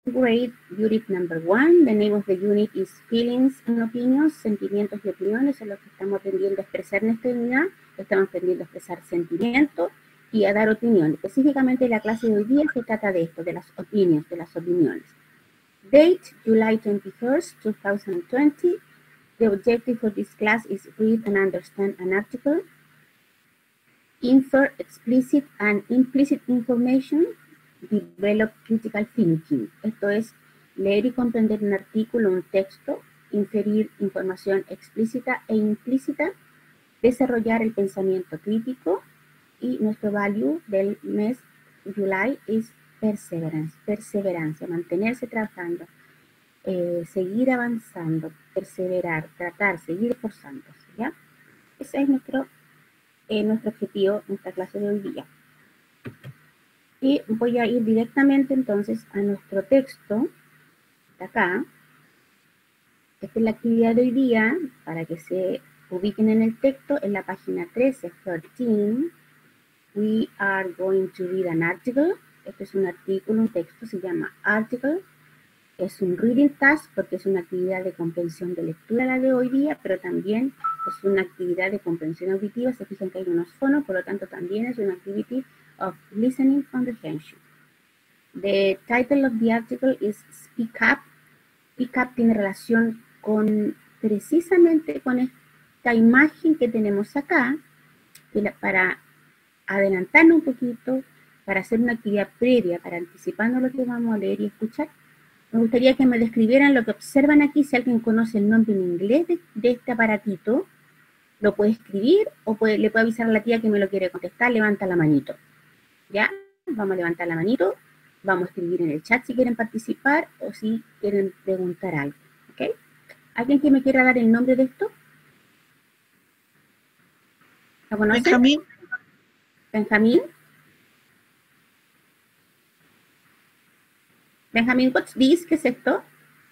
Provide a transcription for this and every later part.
grade, unit number 1. The name of the unit is Feelings and Opinions, sentimientos y opiniones, es lo que estamos aprendiendo a expresar en esta unidad. Estamos aprendiendo a expresar sentimientos y a dar opinión. Específicamente la clase de hoy día se trata de esto, de las opiniones, Date, July 21st, 2020. The objective for this class is read and understand an article, infer explicit and implicit information, develop critical thinking. Esto es leer y comprender un artículo, un texto, inferir información explícita e implícita, desarrollar el pensamiento crítico, y nuestro value del mes July es perseverancia, mantenerse trabajando, seguir avanzando, perseverar, tratar, seguir esforzándose, ¿ya? Ese es nuestro objetivo en esta clase de hoy día. Y voy a ir directamente entonces a nuestro texto, de acá. Esta es la actividad de hoy día, para que se ubiquen en el texto, en la página 13, 13. We are going to read an article. Este es un artículo, un texto, se llama article. Es un reading task porque es una actividad de comprensión de lectura la de hoy día, pero también es una actividad de comprensión auditiva. Se fijan que hay unos fonos, por lo tanto también es una activity of listening comprehension. The title of the article is Speak Up. Speak Up tiene relación con precisamente con esta imagen que tenemos acá, para adelantarnos un poquito, para hacer una actividad previa, para anticipando lo que vamos a leer y escuchar. Me gustaría que me describieran lo que observan aquí. Si alguien conoce el nombre en inglés de este aparatito, lo puede escribir o le puede avisar a la tía que me lo quiere contestar. Levanta la manito. ¿Ya? Vamos a levantar la manito. Vamos a escribir en el chat si quieren participar o si quieren preguntar algo. ¿Ok? ¿Alguien que me quiera dar el nombre de esto? ¿Lo conocen? Benjamín. Benjamín. Benjamín, what's this? ¿Qué es esto?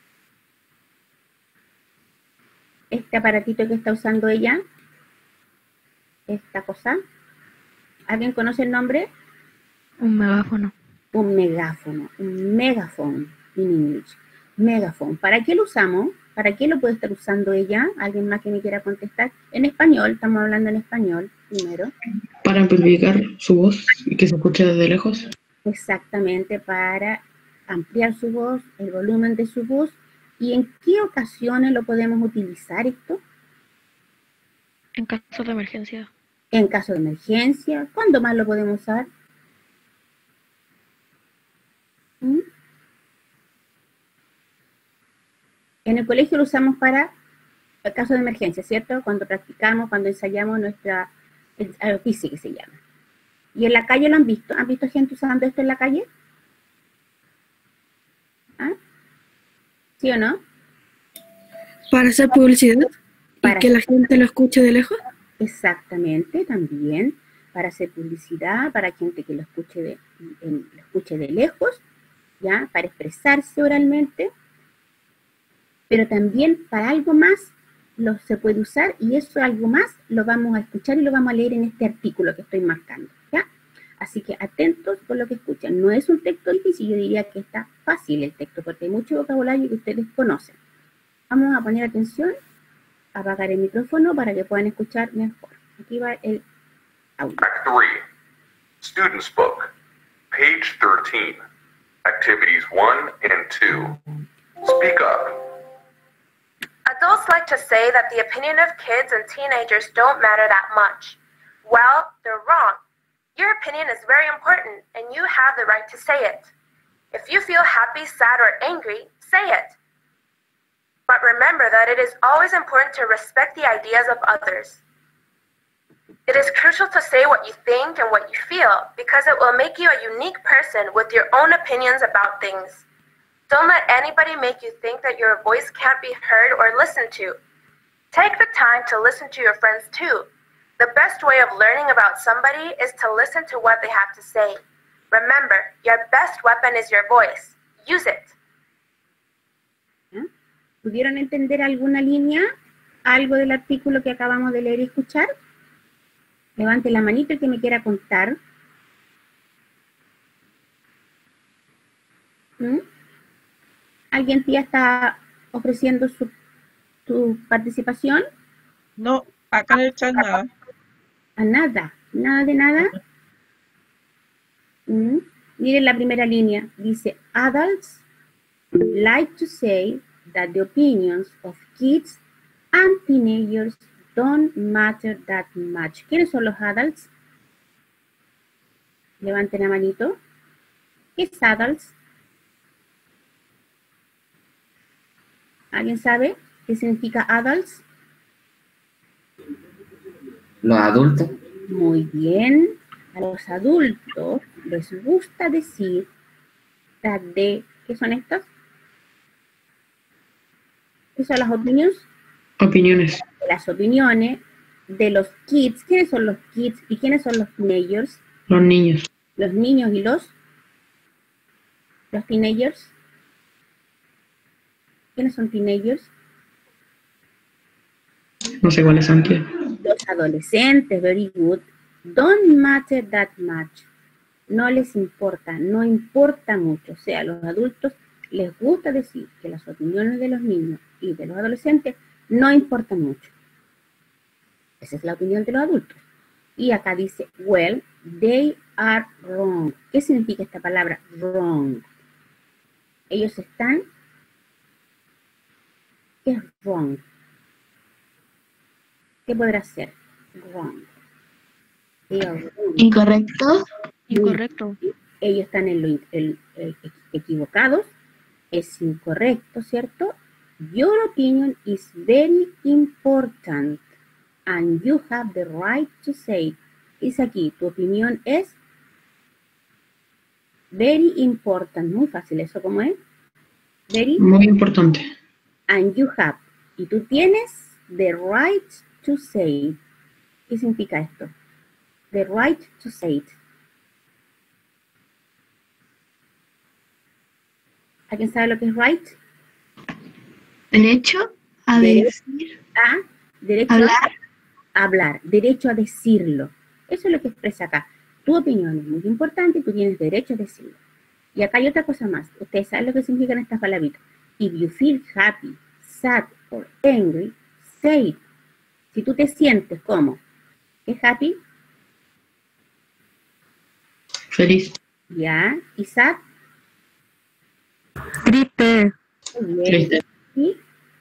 Este aparatito que está usando ella. Esta cosa. ¿Alguien conoce el nombre? Un megáfono. Un megáfono. Un megaphone in English. Megaphone. ¿Para qué lo usamos? ¿Para qué lo puede estar usando ella? ¿Alguien más que me quiera contestar? En español, estamos hablando en español primero. Para amplificar su voz y que se escuche desde lejos. Exactamente, para ampliar su voz, el volumen de su voz. ¿Y en qué ocasiones lo podemos utilizar esto? En caso de emergencia. En caso de emergencia. ¿Cuándo más lo podemos usar? En el colegio lo usamos para el caso de emergencia, ¿cierto? Cuando practicamos, cuando ensayamos nuestra física, que se llama. ¿Y en la calle lo han visto? ¿Han visto gente usando esto en la calle? ¿Ah? ¿Sí o no? Para hacer publicidad y que la gente lo escuche de lejos. Exactamente, también para hacer publicidad, para gente que lo escuche de lejos, ¿ya? Para expresarse oralmente, pero también para algo más se puede usar, y eso algo más lo vamos a escuchar y lo vamos a leer en este artículo que estoy marcando, ¿ya? Así que atentos con lo que escuchan. No es un texto difícil, yo diría que está fácil el texto, porque hay mucho vocabulario que ustedes conocen. Vamos a poner atención, apagar el micrófono para que puedan escuchar mejor. Aquí va el audio. Track 3, Student's Book, page 13, Activities 1 and 2. Speak up. Adults like to say that the opinion of kids and teenagers don't matter that much. Well, they're wrong. Your opinion is very important, and you have the right to say it. If you feel happy, sad, or angry, say it. But remember that it is always important to respect the ideas of others. It is crucial to say what you think and what you feel, because it will make you a unique person with your own opinions about things. Don't let anybody make you think that your voice can't be heard or listened to. Take the time to listen to your friends too. The best way of learning about somebody is to listen to what they have to say. Remember, your best weapon is your voice. Use it. ¿Pudieron entender alguna línea? ¿Algo del artículo que acabamos de leer y escuchar? Levante la manito el que me quiera contar. ¿Alguien ya está ofreciendo su participación? No, acá en el chat nada. A nada, nada de nada. Miren la primera línea, dice, adults like to say that the opinions of kids and teenagers don't matter that much. ¿Quiénes son los adults? Levanten la manito. ¿Qué es adults? ¿Alguien sabe qué significa adults? Los adultos. Muy bien. A los adultos les gusta decir that de... ¿Qué son estos? ¿Qué son las opiniones? Opiniones. Las opiniones de los kids. ¿Quiénes son los kids y quiénes son los teenagers? Los niños. Los niños y los teenagers. ¿Quiénes son teenagers? No sé cuáles son. ¿Qué? Los adolescentes, very good. Don't matter that much. No les importa, no importa mucho. O sea, a los adultos les gusta decir que las opiniones de los niños y de los adolescentes no importan mucho. Esa es la opinión de los adultos. Y acá dice, well, they are wrong. ¿Qué significa esta palabra wrong? Ellos están... ¿Qué es wrong? ¿Qué podrá ser? Wrong. They are wrong. Incorrecto. Incorrecto. Ellos están en lo equivocados. Es incorrecto, ¿cierto? Your opinion is very important and you have the right to say. Dice aquí, tu opinión es very important. Muy fácil, ¿eso cómo es? Very. Muy importante. And you have. Y tú tienes the right to say. ¿Qué significa esto? The right to say it. ¿Alguien sabe lo que es right? Derecho a decir. Derecho hablar. A hablar. Derecho a decirlo. Eso es lo que expresa acá. Tu opinión es muy importante y tú tienes derecho a decirlo. Y acá hay otra cosa más. Ustedes saben lo que significan estas palabritas. If you feel happy, sad or angry, say it. Si tú te sientes como, ¿qué es happy? Feliz. Ya. ¿Y sad? Triste. Muy bien. Triste. ¿Y?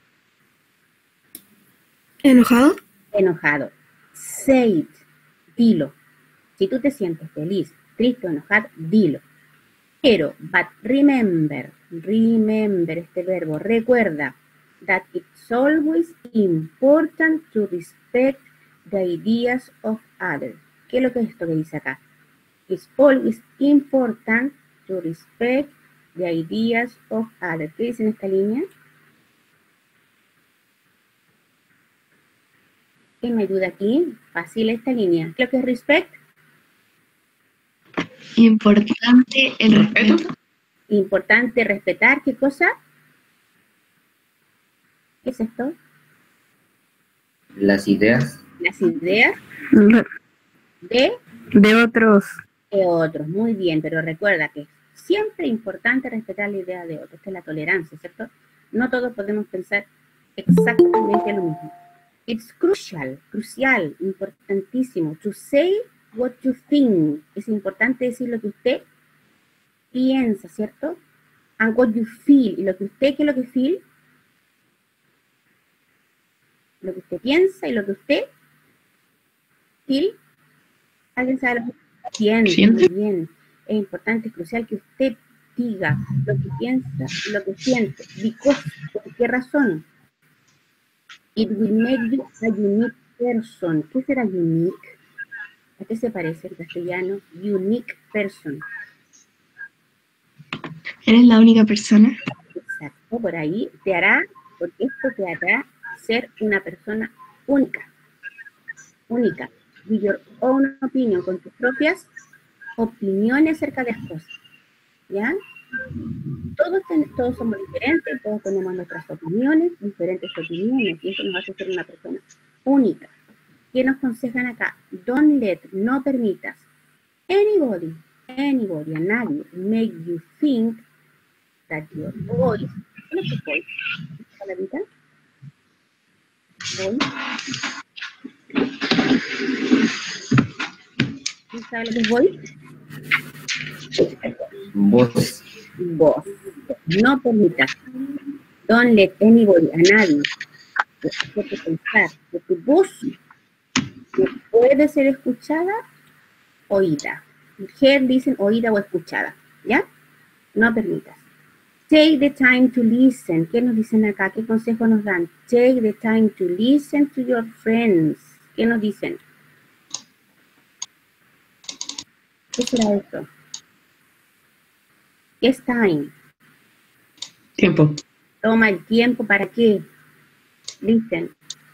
¿Enojado? Enojado. Say it. Dilo. Si tú te sientes feliz, triste o enojado, dilo. Pero, but remember este verbo, recuerda, that it's always important to respect the ideas of others. ¿Qué es lo que es esto que dice acá? It's always important to respect the ideas of others. ¿Qué dice en esta línea? ¿Quién me ayuda aquí? Fácil esta línea. ¿Qué es lo que es respect? Importante el respeto. Importante respetar, ¿qué cosa? ¿Qué es esto? Las ideas. Las ideas De otros. de otros. Muy bien, pero recuerda que es siempre importante respetar la idea de otros. Esta es la tolerancia, ¿cierto? No todos podemos pensar exactamente lo mismo. It's crucial, importantísimo. To say what you think. Es importante decir lo que usted piensa, ¿cierto? And what you feel. ¿Y lo que usted, qué es lo que feel? Lo que usted piensa y lo que usted feel. ¿Alguien sabe lo que piensa? ¿Siente? Muy bien. Es importante, es crucial que usted diga lo que piensa y lo que siente. Because, ¿por qué razón? It will make you a unique person. ¿Qué será unique? ¿A qué se parece en castellano? Unique person. Eres la única persona. Exacto, por ahí te hará, porque esto te hará ser una persona única. Única. With your own opinion, con tus propias opiniones acerca de las cosas. ¿Ya? Todos somos diferentes, todos tenemos nuestras opiniones, diferentes opiniones, y eso nos hace ser una persona única. ¿Qué nos aconsejan acá? Don't let, no permitas, anybody, a nadie, make you think that your voice, ¿qué es tu voice? ¿Palabrita? Voice. ¿Quién sabe lo que es voice? Voz. Voz. No permitas. Don't let anybody, a nadie, hacerte pensar que tu voz no puede ser escuchada, oída. Hear dicen oída o escuchada, ¿ya? No permitas. Take the time to listen. ¿Qué nos dicen acá? ¿Qué consejo nos dan? Take the time to listen to your friends. ¿Qué nos dicen? ¿Qué será esto? ¿Qué es time? Tiempo. Toma el tiempo, ¿para qué? Listen.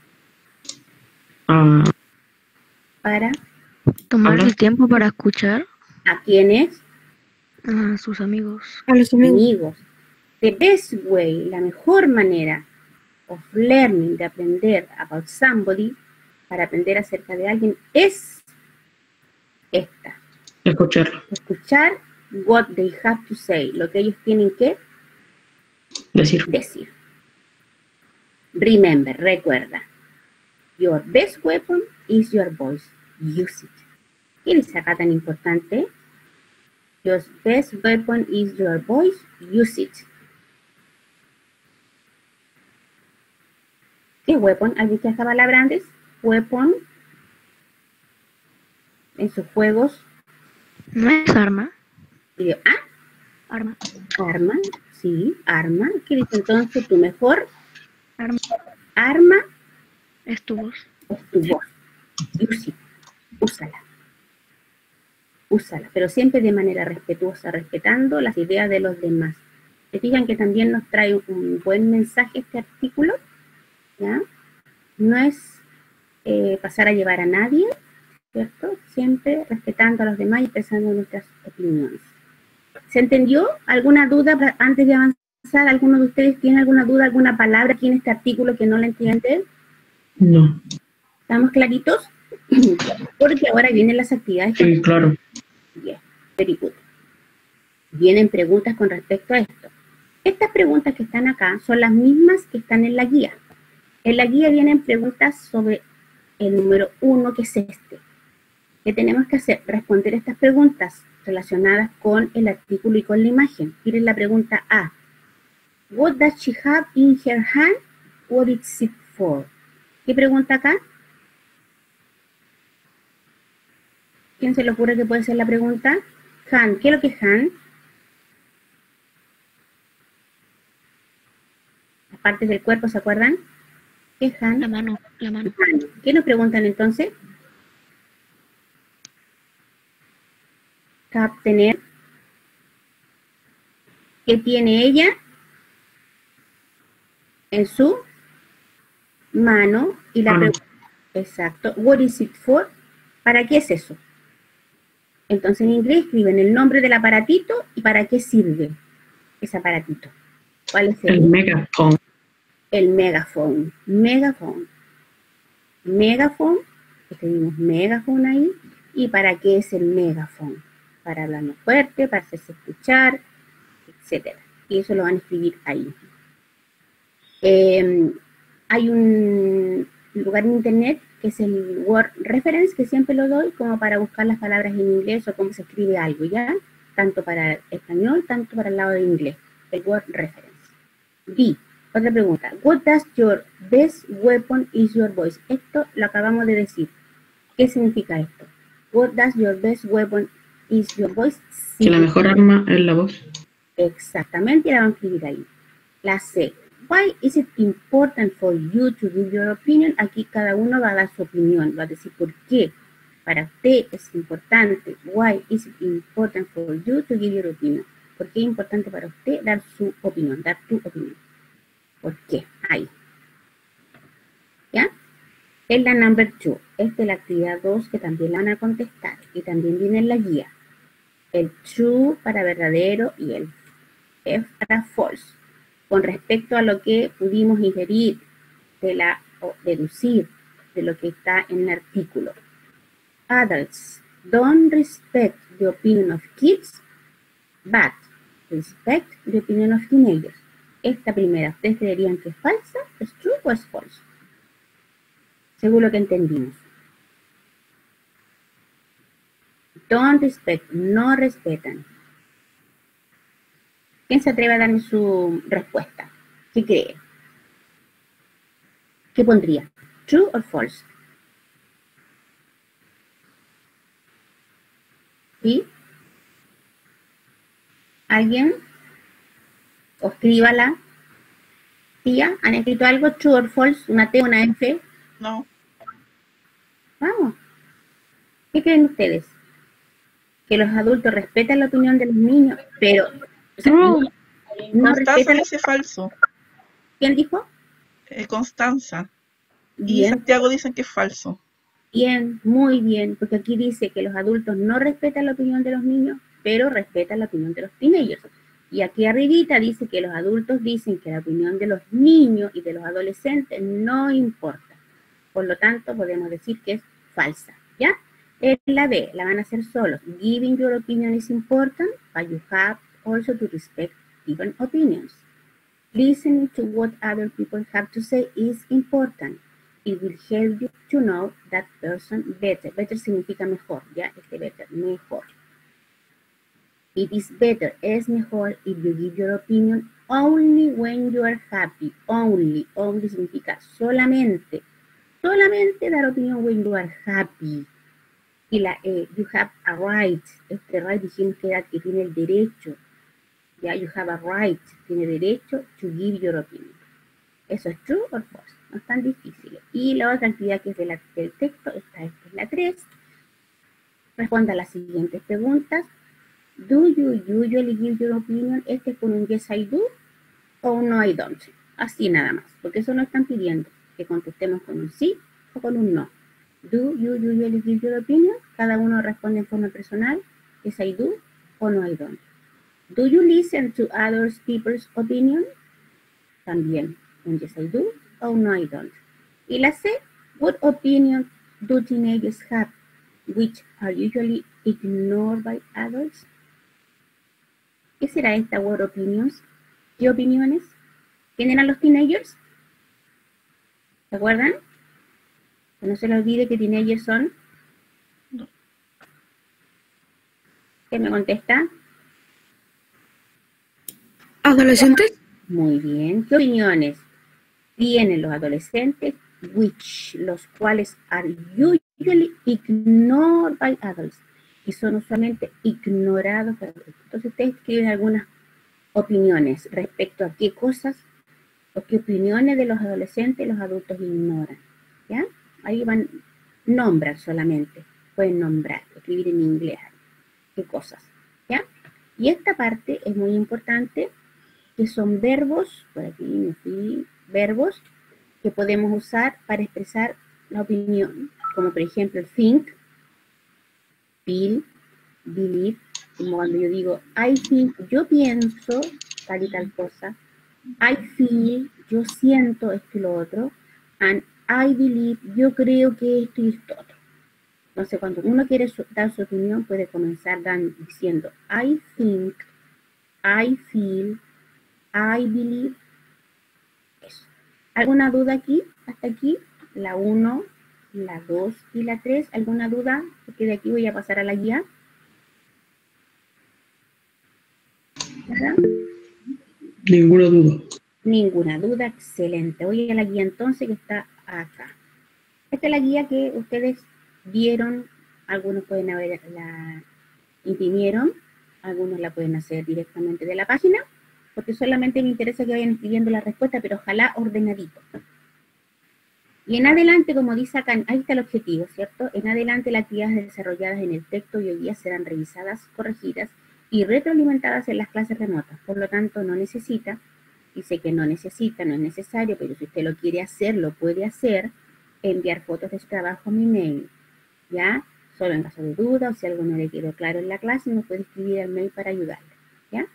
Para. Tomar Habla. el tiempo para escuchar ¿A quiénes? a sus amigos. A los amigos. Amigos. The best way, la mejor manera of learning, de aprender about somebody, para aprender acerca de alguien, es esta. Escucharlo. Escuchar what they have to say, lo que ellos tienen que Decir. decir. Remember, recuerda. Your best weapon is your voice. Use it. ¿Qué dice acá tan importante? Your best weapon is your voice. Use it. ¿Qué weapon? ¿Has visto esta palabra antes? Weapon. En sus juegos. ¿No es arma? Arma. Arma, sí, arma. ¿Qué dice entonces? Tu mejor arma es tu voz. Es tu voz. Use it. Úsala. Úsala, pero siempre de manera respetuosa, respetando las ideas de los demás. ¿Se fijan que también nos trae un buen mensaje este artículo? ¿Ya? No es pasar a llevar a nadie, ¿cierto? Siempre respetando a los demás y expresando nuestras opiniones. ¿Se entendió? ¿Alguna duda antes de avanzar? ¿Alguno de ustedes tiene alguna duda, alguna palabra aquí en este artículo que no la entienden? No. ¿Estamos claritos? Porque ahora vienen las actividades. Sí, claro. Bien, very good. Vienen preguntas con respecto a esto. Estas preguntas que están acá son las mismas que están en la guía. En la guía vienen preguntas sobre el número 1, que es este. ¿Qué tenemos que hacer? Responder estas preguntas relacionadas con el artículo y con la imagen. Miren la pregunta A. What does she have in her hand? What is it for? ¿Qué pregunta acá? ¿Quién se le ocurre que puede ser la pregunta? Hand. ¿Qué es lo que es hand? Las partes del cuerpo, ¿se acuerdan? ¿Qué es hand? La mano. ¿Qué nos preguntan entonces? Tener. ¿Qué tiene ella en su mano? Y la pregunta, exacto, what is it for? ¿Para qué es eso? Entonces en inglés escriben el nombre del aparatito y para qué sirve ese aparatito. ¿Cuál es el megaphone? El megaphone. Megaphone. Megaphone, escribimos megaphone ahí. ¿Y para qué es el megaphone? Para hablar más fuerte, para hacerse escuchar, etcétera. Y eso lo van a escribir ahí. Hay un lugar en internet que es el Word Reference, que siempre lo doy como para buscar las palabras en inglés o cómo se escribe algo, ¿ya? Tanto para español, tanto para el lado de inglés. El Word Reference. B. Otra pregunta. What does your best weapon is your voice? Esto lo acabamos de decir. ¿Qué significa esto? What does your best weapon is your voice? Que la mejor arma es la voz. Exactamente, la vamos a escribir ahí. La C. Why is it important for you to give your opinion? Aquí cada uno va a dar su opinión, va a decir por qué. Para usted es importante. Why is it important for you to give your opinion? ¿Por qué es importante para usted dar su opinión, dar tu opinión? ¿Por qué? Ahí. ¿Ya? Es la number 2. Esta es la actividad 2 que también la van a contestar. Y también viene en la guía. El true para verdadero y el F para false. Con respecto a lo que pudimos inferir o deducir de lo que está en el artículo. Adults don't respect the opinion of kids, but respect the opinion of teenagers. Esta primera, ¿ustedes creerían que es falsa, es true o es false? Según lo que entendimos. Don't respect, no respetan. ¿Quién se atreve a darme su respuesta? ¿Qué cree? ¿Qué pondría? ¿True or false? ¿Sí? ¿Alguien? O escríbala. Tía, ¿han escrito algo? ¿True or false? ¿Una T o una F? No. Vamos. ¿Qué creen ustedes? Que los adultos respetan la opinión de los niños, pero o sea, no Constanza respetan. dice falso. ¿Quién dijo? Constanza. Y Bien, Santiago dicen que es falso. bien, muy bien, porque aquí dice que los adultos no respetan la opinión de los niños, pero respetan la opinión de los teenagers. Y aquí arribita dice que los adultos dicen que la opinión de los niños y de los adolescentes no importa. Por lo tanto, podemos decir que es falsa, ¿ya? Es la B, la van a hacer solos. Giving your opinion is important, but you have also to respect different opinions. Listening to what other people have to say is important. It will help you to know that person better. Better significa mejor, ¿ya? Better, mejor. It is better, es mejor, if you give your opinion only when you are happy. Only, only significa solamente. Solamente dar opinión when you are happy. Y la E, you have a right. Este right dijimos que era que tiene el derecho. Ya, you have a right. Tiene derecho to give your opinion. ¿Eso es true or false? No es tan difícil. Y la otra actividad que es del texto, esta es la 3. Responda a las siguientes preguntas. Do you usually give your opinion? Este es con un yes I do o un no I don't. Así nada más, porque eso nos están pidiendo que contestemos con un sí o con un no. Do you usually give your opinion? Cada uno responde en forma personal, yes I do o no I don't. Do you listen to other people's opinion? También un yes I do o un no I don't. Y la C, what opinion do teenagers have, which are usually ignored by adults? ¿Qué será esta what opinions? ¿Qué opiniones? ¿Quién eran los teenagers? ¿Se acuerdan? Que no se les olvide que teenagers son. No. ¿Qué me contesta? ¿Adolescentes? Muy bien. ¿Qué opiniones tienen los adolescentes? Which, los cuales are usually ignored by adults. Y son usualmente ignorados por adultos. Entonces ustedes escriben algunas opiniones respecto a qué cosas o qué opiniones de los adolescentes los adultos ignoran. ¿Ya? Ahí van, nombrar solamente. Pueden nombrar, escribir en inglés. ¿Qué cosas? ¿Ya? Y esta parte es muy importante, que son verbos, por aquí me fui, verbos que podemos usar para expresar la opinión. Como por ejemplo el think, feel, believe, como cuando yo digo I think, yo pienso tal y tal cosa, I feel, yo siento esto y lo otro, and I believe, yo creo que esto y esto otro. Entonces cuando uno quiere dar su opinión puede comenzar diciendo I think, I feel, I believe. Eso. ¿Alguna duda aquí? Hasta aquí, la 1, la 2 y la 3. ¿Alguna duda? Porque de aquí voy a pasar a la guía. ¿Verdad? Ninguna duda. Ninguna duda, excelente. Voy a la guía entonces que está acá. Esta es la guía que ustedes vieron, algunos pueden la imprimieron, algunos la pueden hacer directamente de la página, porque solamente me interesa que vayan escribiendo la respuesta, pero ojalá ordenadito. Y en adelante, como dice acá, ahí está el objetivo, ¿cierto? En adelante las actividades desarrolladas en el texto y hoy día serán revisadas, corregidas y retroalimentadas en las clases remotas. Por lo tanto, no necesita, dice que no necesita, no es necesario, pero si usted lo quiere hacer, lo puede hacer, enviar fotos de su trabajo a mi mail, ¿ya? Solo en caso de duda o si algo no le quedó claro en la clase, me puede escribir al mail para ayudarle, ¿ya?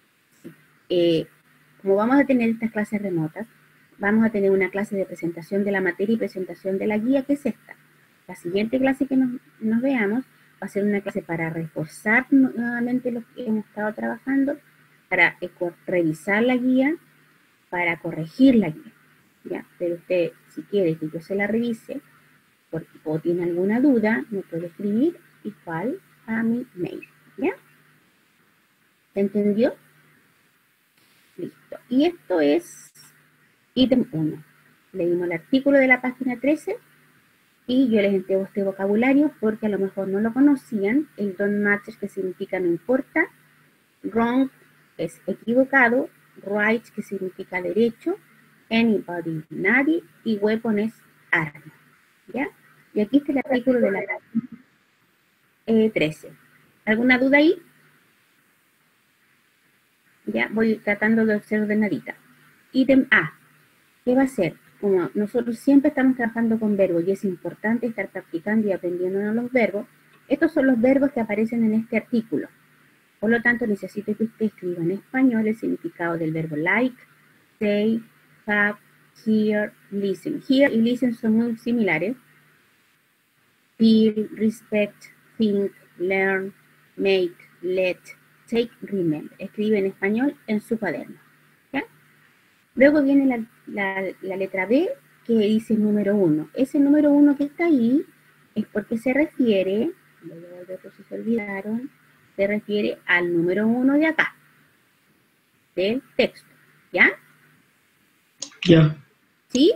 Como vamos a tener estas clases remotas, vamos a tener una clase de presentación de la materia y presentación de la guía, que es esta. La siguiente clase que nos veamos va a ser una clase para reforzar nuevamente lo que hemos estado trabajando para revisar la guía, para corregir la guía, ¿ya? Pero usted, si quiere que yo se la revise o tiene alguna duda, me puede escribir igual a mi mail, ¿ya? ¿Se entendió? Listo. Y esto es ítem 1. Leímos el artículo de la página 13 y yo les entrego este vocabulario porque a lo mejor no lo conocían. El don't matter, que significa no importa. Wrong es equivocado. Right, que significa derecho. Anybody, nadie. Y weapon es arma, ¿ya? Y aquí está el artículo de la página 13. ¿Alguna duda ahí? Ya, voy tratando de ser ordenadita. Ítem A. ¿Qué va a ser? Como nosotros siempre estamos trabajando con verbos y es importante estar practicando y aprendiendo los verbos, estos son los verbos que aparecen en este artículo. Por lo tanto, necesito que usted escriba en español el significado del verbo like, say, have, hear, listen. Hear y listen son muy similares. Feel, respect, think, learn, make, let, take, remember. Escribe en español en su cuaderno. ¿Ya? Luego viene la letra B, que dice número 1. Ese número 1 que está ahí es porque se refiere, voy a volver por si se olvidaron, se refiere al número 1 de acá, del texto. ¿Ya? Ya. ¿Sí?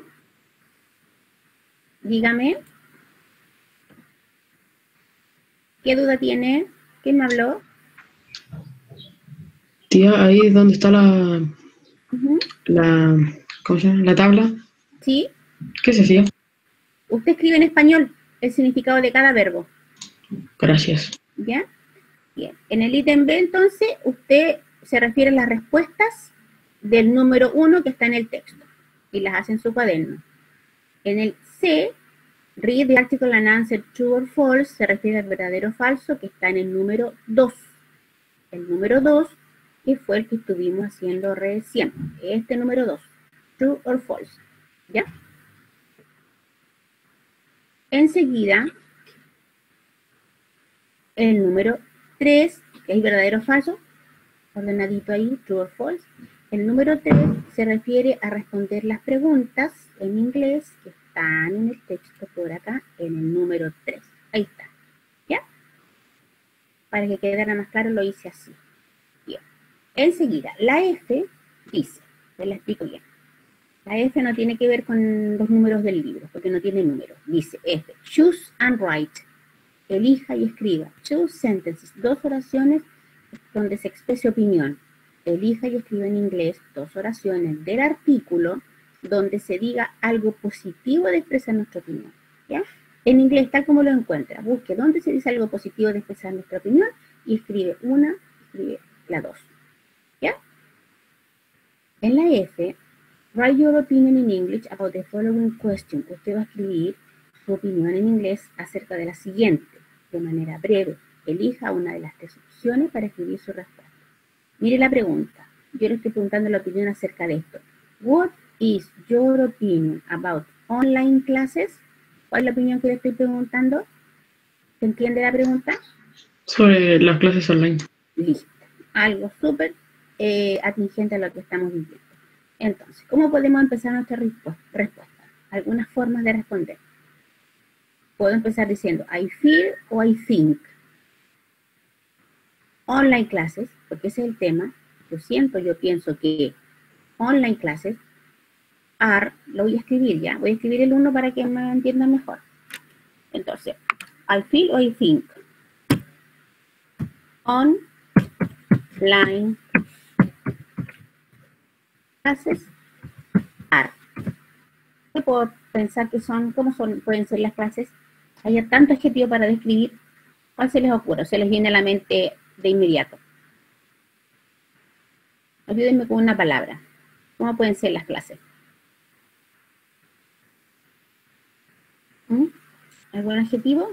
Dígame. ¿Qué duda tiene? ¿Quién me habló? Tía, ahí es donde está Ujú. ¿cómo se llama? La tabla. ¿Sí? ¿Qué se hacía? Usted escribe en español el significado de cada verbo. Gracias. ¿Ya? Bien. En el ítem B, entonces, usted se refiere a las respuestas del número 1 que está en el texto y las hace en su cuaderno. En el C, read the article and answer true or false, se refiere al verdadero o falso que está en el número 2. El número 2, que fue el que estuvimos haciendo recién. Este número 2, true or false. ¿Ya? Enseguida, el número 3, que es verdadero o falso, ordenadito ahí, true or false. El número 3 se refiere a responder las preguntas en inglés que están en el texto por acá, en el número 3. Ahí está. ¿Ya? Para que quedara más claro, lo hice así. Bien. Enseguida, la F dice, te la explico bien. La F no tiene que ver con los números del libro, porque no tiene números. Dice F, choose and write. Elija y escriba. Choose sentences, 2 oraciones donde se exprese opinión. Elija y escriba en inglés 2 oraciones del artículo donde se diga algo positivo de expresar nuestra opinión. ¿Ya? En inglés, tal como lo encuentra, busque dónde se dice algo positivo de expresar nuestra opinión y escribe una, escribe la 2. ¿Ya? En la F, write your opinion in English about the following question. Usted va a escribir su opinión en inglés acerca de la siguiente, de manera breve. Elija una de las 3 opciones para escribir su respuesta. Mire la pregunta. Yo le estoy preguntando la opinión acerca de esto. What is your opinion about online classes? ¿Cuál es la opinión que le estoy preguntando? ¿Se entiende la pregunta? Sobre las clases online. Listo. Algo súper atingente a lo que estamos viviendo. Entonces, ¿cómo podemos empezar nuestra respuesta? Algunas formas de responder. Puedo empezar diciendo I feel o I think. Online classes, porque ese es el tema. Yo siento, yo pienso que online classes are, lo voy a escribir ya. Voy a escribir el 1 para que me entiendan mejor. Entonces, I feel o I think. Online classes are. ¿Qué puedo pensar que son? ¿Cómo pueden ser las clases? Hay tanto adjetivo para describir. ¿Cuál se les ocurre? ¿Se les viene a la mente de inmediato? Ayúdenme con una palabra. ¿Cómo pueden ser las clases? ¿Algún adjetivo?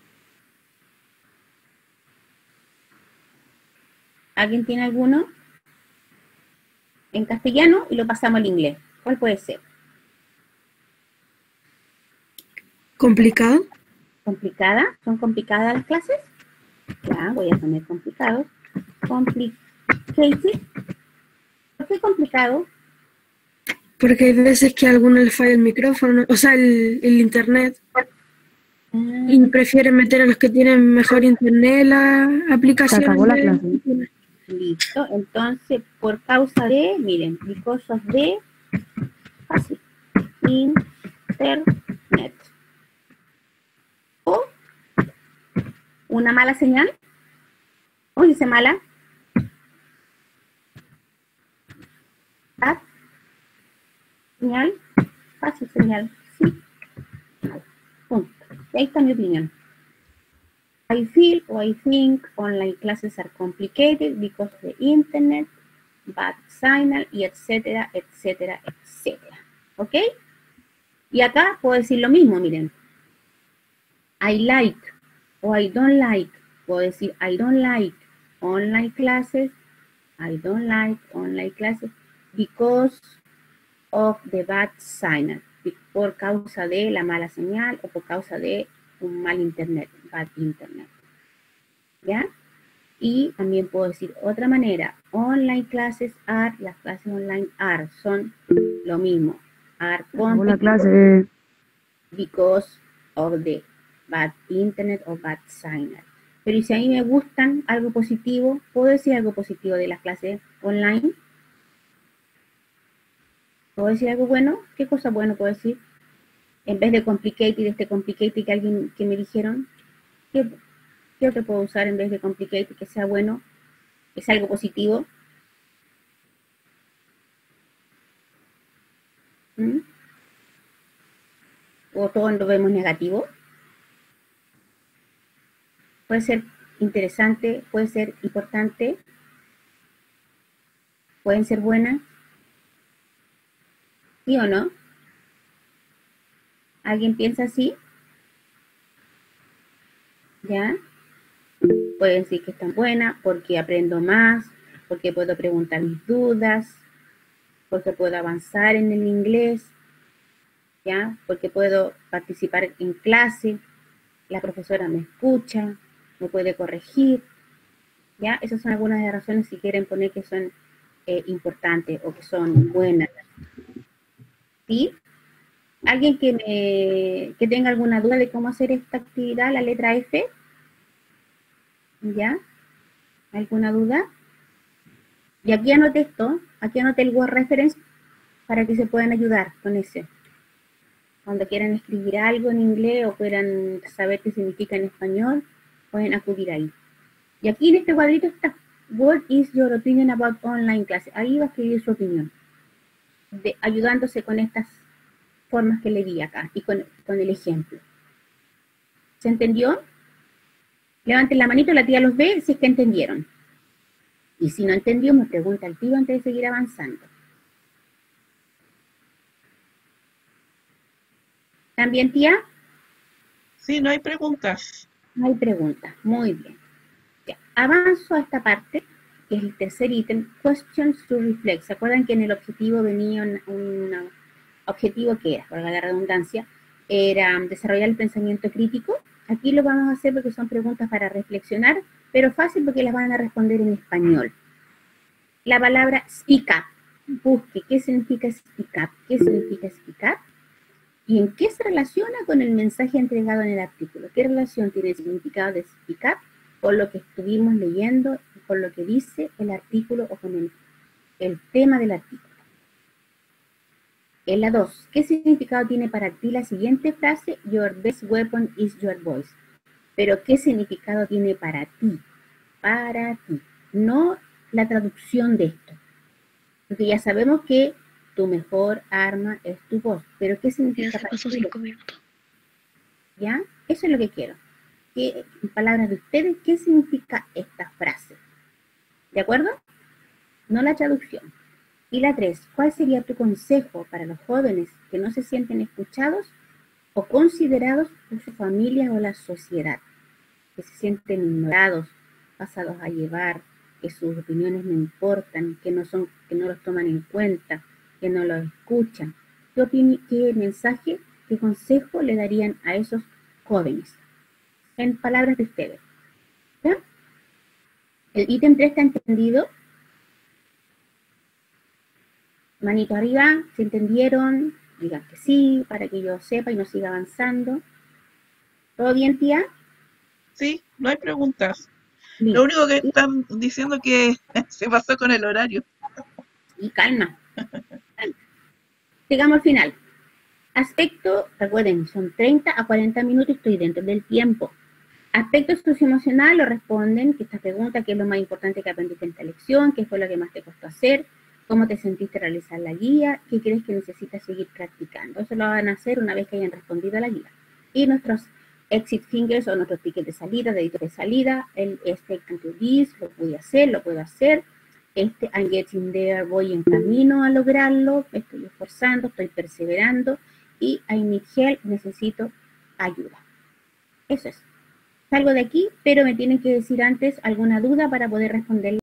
¿Alguien tiene alguno? En castellano y lo pasamos al inglés. ¿Cuál puede ser? ¿Complicado? ¿Complicada? ¿Son complicadas las clases? Ya, voy a poner complicado. Complicado. Casey, ¿por qué complicado? Porque hay veces que a algunos les falla el micrófono, o sea, el internet. Y prefieren meter a los que tienen mejor internet la aplicación. Se acabó la clase. Listo, entonces por causa de, miren, because of the, fácil, internet. O una mala señal. ¿Cómo dice mala? Bad señal, fácil señal, sí. Punto. Y ahí está mi opinión. I feel or I think online classes are complicated because of the internet, bad signal, y etcétera, etcétera, etcétera. ¿Ok? Y acá puedo decir lo mismo, miren. I like o I don't like. Puedo decir I don't like online classes. I don't like online classes because of the bad signal. Por causa de la mala señal o por causa de un mal internet, bad internet. ¿Ya? Y también puedo decir otra manera. Online classes are, las clases online are, son lo mismo. Are La clase. because of the bad internet o bad signal. Pero ¿y si a mí me gustan algo positivo? ¿Puedo decir algo positivo de las clases online? ¿Puedo decir algo bueno? ¿Qué cosa bueno puedo decir? En vez de complicated, complicated que alguien que me dijeron, ¿qué otro puedo usar en vez de complicated que sea bueno? ¿Que sea algo positivo? ¿Mm? ¿O todos lo vemos negativo? Puede ser interesante, puede ser importante, pueden ser buenas. ¿Sí o no? ¿Alguien piensa así? ¿Ya? Pueden decir que están buenas porque aprendo más, porque puedo preguntar mis dudas, porque puedo avanzar en el inglés, ¿ya? Porque puedo participar en clase, la profesora me escucha, me puede corregir, ¿ya? Esas son algunas de las razones si quieren poner que son importantes o que son buenas. ¿Sí? ¿Alguien que tenga alguna duda de cómo hacer esta actividad, la letra F? ¿Ya? ¿Alguna duda? Y aquí anoté esto, aquí anoté el Word Reference para que se puedan ayudar con ese. Cuando quieran escribir algo en inglés o quieran saber qué significa en español, pueden acudir ahí. Y aquí en este cuadrito está, what is your opinion about online classes? Ahí va a escribir su opinión, ayudándose con estas formas que le di acá y con el ejemplo. ¿Se entendió? Levanten la manito, la tía los ve si es que entendieron. Y si no entendió, me pregunta al tío antes de seguir avanzando. ¿También, tía? Sí, no hay preguntas. No hay preguntas, muy bien. Ya, avanzo a esta parte, que es el tercer ítem, questions to reflect. ¿Se acuerdan que en el objetivo venía un objetivo que era, por la redundancia, era desarrollar el pensamiento crítico? Aquí lo vamos a hacer porque son preguntas para reflexionar, pero fácil porque las van a responder en español. La palabra speak up. Busque qué significa speak up, qué significa speak up y en qué se relaciona con el mensaje entregado en el artículo. ¿Qué relación tiene el significado de speak up con lo que estuvimos leyendo, con lo que dice el artículo o con el tema del artículo? En la 2, ¿qué significado tiene para ti la siguiente frase? Your best weapon is your voice. Pero ¿qué significado tiene para ti? Para ti. No la traducción de esto. Porque ya sabemos que tu mejor arma es tu voz. Pero ¿qué significa Ya se pasó 5 minutos. ¿Ya? Eso es lo que quiero. En palabras de ustedes, ¿qué significa esta frase? ¿De acuerdo? No la traducción. Y la 3, ¿cuál sería tu consejo para los jóvenes que no se sienten escuchados o considerados por su familia o la sociedad? Que se sienten ignorados, pasados a llevar, que sus opiniones no importan, que no los toman en cuenta, que no los escuchan. ¿Qué mensaje, qué consejo le darían a esos jóvenes? En palabras de ustedes. ¿Ya? El ítem 3 está entendido. Manito arriba, si entendieron, digan que sí, para que yo sepa y no siga avanzando. ¿Todo bien, tía? Sí, no hay preguntas. Listo. Lo único que están diciendo que se pasó con el horario. Y calma. Llegamos al final. Aspecto, recuerden, son 30 a 40 minutos, estoy dentro del tiempo. Aspecto socioemocional, lo responden, que esta pregunta, ¿qué es lo más importante que aprendiste en esta lección? ¿Qué fue lo que más te costó hacer? ¿Cómo te sentiste al realizar la guía? ¿Qué crees que necesitas seguir practicando? Eso lo van a hacer una vez que hayan respondido a la guía. Y nuestros exit fingers o nuestros tickets de salida, deditos de salida, el expect and to this, lo pude hacer, lo puedo hacer. I'm getting there, voy en camino a lograrlo, me estoy esforzando, estoy perseverando. Y I need help, necesito ayuda. Eso es. Salgo de aquí, pero me tienen que decir antes alguna duda para poder responder